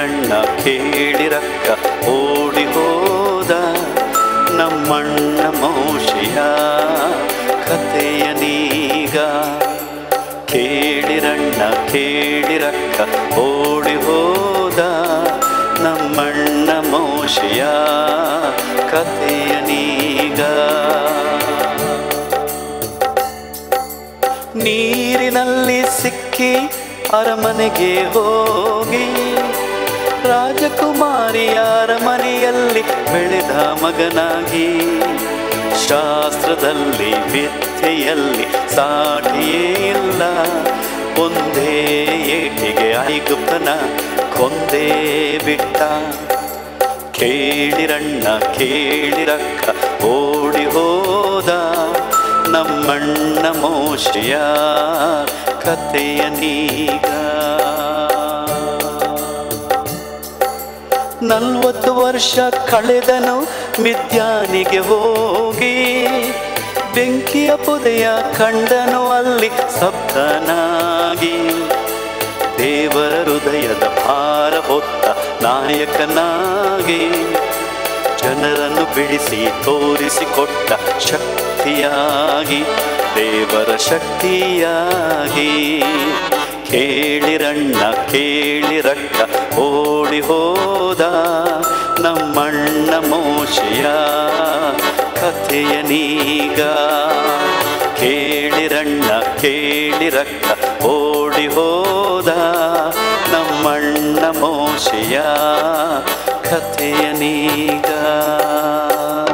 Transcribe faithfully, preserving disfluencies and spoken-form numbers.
ಕೇಳಿರಣ್ಣ ಕೇಳಿರಕ್ಕ ಓಡಿ ಹೋದ ನಮ್ಮಣ್ಣ ಮೋಶೆಯ ಕಥೆಯನೀಗ. ಕೇಳಿರಣ್ಣ ಕೇಳಿರಕ್ಕ ಓಡಿ ಹೋದ ನಮ್ಮಣ್ಣ ಮೋಶೆಯ ಕಥೆಯನೀಗ. ನೀರಿನಲ್ಲಿ ಸಿಕ್ಕಿ ಅರಮನೆಗೆ ಹೋಗಿ ರಾಜಕುಮಾರಿಯ ಅರಮನೆಯಲ್ಲಿ ಬೆಳೆದ ಮಗನಾಗಿ. ಶಾಸ್ತ್ರದಲ್ಲಿ ವಿದ್ಯೆಯಲ್ಲಿ ಸಾಟಿಯೇ ಇಲ್ಲ, ಒಂದೇ ಏಟಿಗೆ ಐಗುಪ್ತನ ಕೊಂದೇ ಬಿಟ್ಟ. ಕೇಳಿರಣ್ಣ ಕೇಳಿರಕ್ಕ ಓಡಿ ಹೋದ ನಮ್ಮಣ್ಣ ಮೋಶೆಯ ಕಥೆಯನೀಗ. ನಲ್ವತ್ತು ವರ್ಷ ಕಳೆದನು ಮಿದ್ಯಾನಿಗೆ ಹೋಗಿ, ಬೆಂಕಿಯ ಪೊದೆಯ ಕಂಡನು ಅಲ್ಲಿ ಸಬ್ತನಾಗಿ. ದೇವರ ಹೃದಯದ ಭಾರ ಹೊತ್ತ ನಾಯಕನಾಗಿ, ಜನರನ್ನು ಬಿಡಿಸಿ ತೋರಿಸಿಕೊಟ್ಟ ಶಕ್ತಿಯಾಗಿ, ದೇವರ ಶಕ್ತಿಯಾಗಿ. ಕೇಳಿರಣ್ಣ ಕೇಳಿರಕ್ಕ ಓಡಿ ಹೋದ ನಮ್ಮಣ್ಣ ಮೋಶೆಯ ಕಥೆಯನೀಗ. ಕೇಳಿರಣ್ಣ ಕೇಳಿರಕ್ಕ ಓಡಿ ಹೋದ ನಮ್ಮಣ್ಣ ಮೋಶೆಯ ಕಥೆಯನೀಗ.